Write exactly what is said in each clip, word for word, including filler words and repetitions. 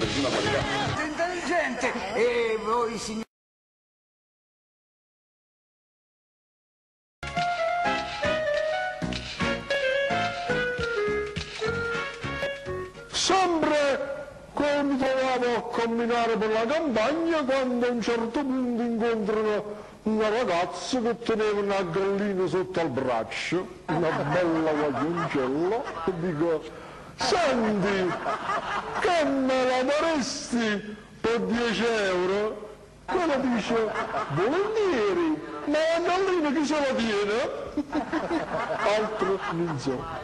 di prima qualità. Intelligente! E voi, signori? Sempre come mi trovavo a camminare per la campagna quando a un certo punto incontrano una ragazza che teneva una gallina sotto al braccio, una bella guaglioncella, e dico: senti, che me la daresti per dieci euro? Quella dice: volentieri, ma la gallina chi se la tiene? Altro non so.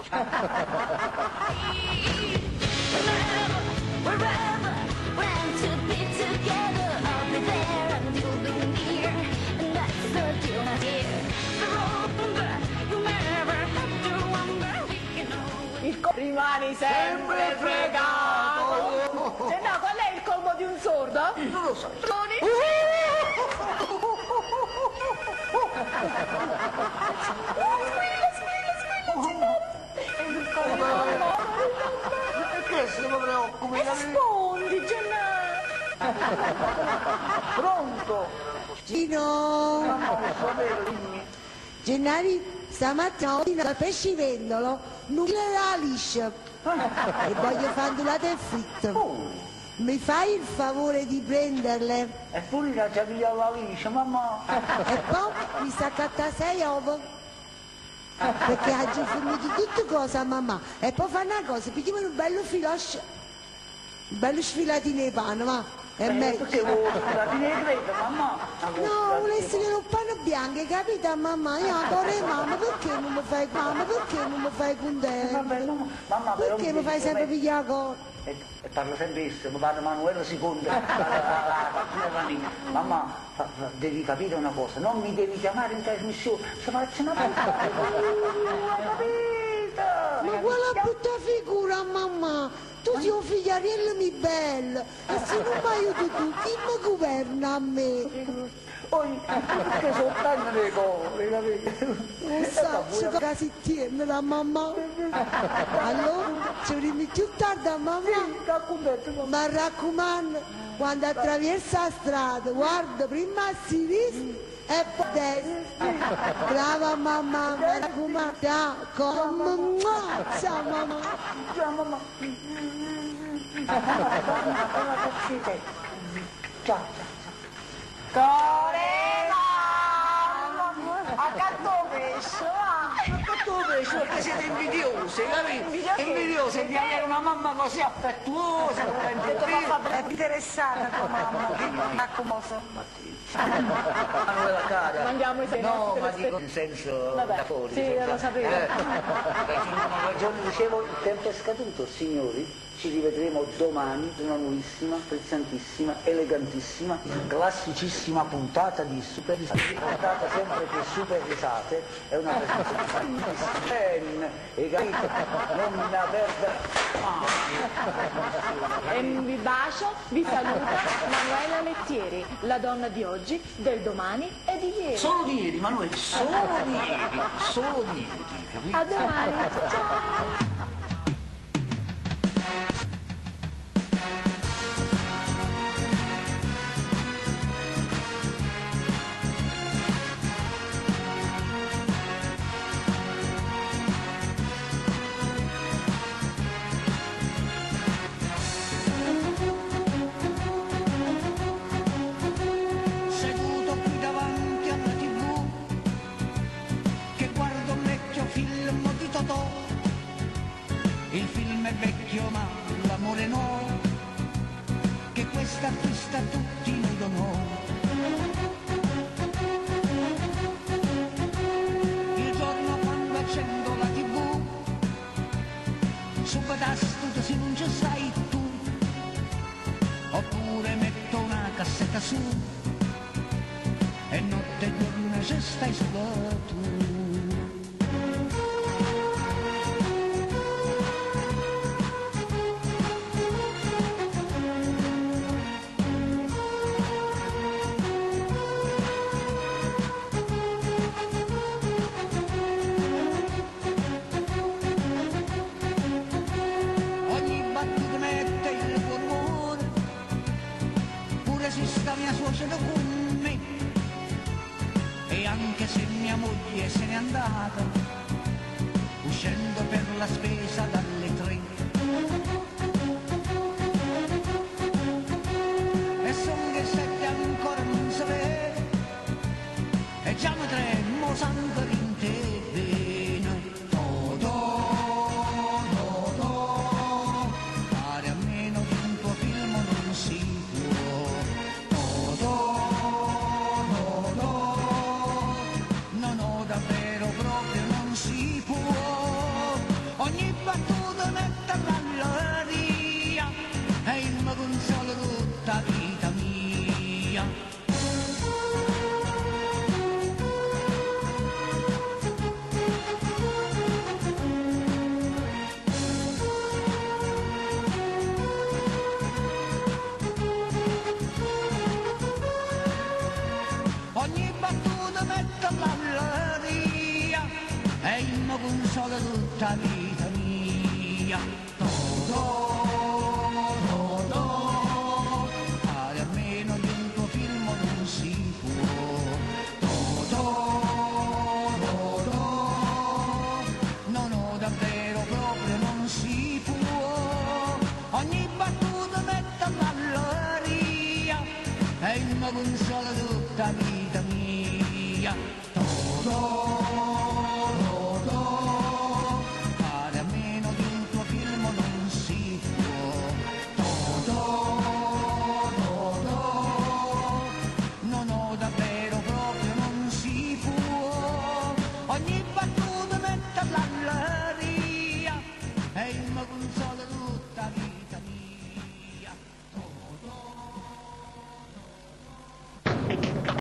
Rimani sempre fregato. Cioè, no, qual è il colmo di un sordo? Non lo so. Toni? Perché se ne preoccupi? Rispondi, Gennaro. Pronto? Gino! Non so vero, dimmi. Gennari, stamattina ho ordinato il pescivendolo, non la liscia e voglio fandulate e fritto. Oh. Mi fai il favore di prenderle? E pure la già pigliato la liscia, mamma. E poi mi sta a cattare sei ovo. Perché oggi ho finito tutte cose a mamma. E poi fa una cosa, pigliamo un bello filoscio, un bello sfilatino di pane, ma è Eh, meglio. perché vuoi sfilatine di creta, mamma? No, volessi che non panno bianco, capito mamma? Io ancora mamma, perché non mi fai mamma? Perché non mi fai contento? Vabbè, no, mamma, però Perché mi mi fai dice, sempre beh, pigliare cosa? E, e parlo sempre questo, mi parla Manuela secondo, la, la, la, la, la, mamma, fa, fa, devi capire una cosa, non mi devi chiamare in trasmissione, se faccio una puntata, hai capito? Ma quella brutta figura mamma! Tu sei un figliariello mi bello e se non mi aiuti tu, chi mi governa a me? Poi, perché sono tante le cose, capito? Non so, che si tiene la mamma. Allora, ci vediamo più tardi a mamma. Ma raccomando, quando attraversa la strada, guarda prima a sinistra e poi a destra. Brava mamma, mi raccomando, ciao, come ciao mamma. Ciao mamma. Ciao, ciao. Corena! Accanto pesce, va! Accanto pesce, perché siete invidiosi, capito? Invidiosi? Invidiosi di avere una mamma così affettuosa, È interessata tua mamma, ma come Manuela cara. Mandiamo i segni. No, ma dico in senso Vabbè, da fuori. sì, senza- lo sapevo. Eh, perché una ragione dicevo, il tempo è scaduto, signori. Ci rivedremo domani in una nuovissima, frizzantissima, elegantissima, classicissima puntata di Super Risate. Puntata sempre più super risate, è una trasmissione ben, e capito? Non la perda mai. E vi bacio, vi saluta Manuela Lettieri, la donna di oggi, del domani e di ieri. Solo di ieri, Manuel, solo di ieri, solo di ieri, capito? A domani, ciao! Seduto qui davanti alla tivù, che guardo un vecchio film di Totò. Il film è vecchio ma l'amore no, che questa artista tutti noi donò. Il giorno quando accendo la tivù, subito astuto se non ci sei tu, oppure metto una cassetta su e notte e giorno ci stai solo tu. Ogni battuta mette il buon umore anche se mia moglie se n'è andata, uscendo per la spesa dalle tre, e son che sette ancora non si vede, e già mi tremo sangue in te bene. Totò, Totò, fare a meno di un tuo film non si può. Totò, Totò, no, no, davvero proprio non si può. Ogni battuta mette all'aria e il mio consolo tutta vita mia. Ogni battuta mette all'aria e il mio consolo tutta vita mia. Totò, Totò, fare a meno di un tuo film non si può. Totò, Totò, no, no, davvero proprio non si può. Ogni battuta mette all'aria e il mio consolo tutta vita mia. Totò, Totò, fare a meno di un tuo film non si può. Totò, Totò, no, no, davvero proprio non si può. Ogni battuta mette all'aria e il mio consolo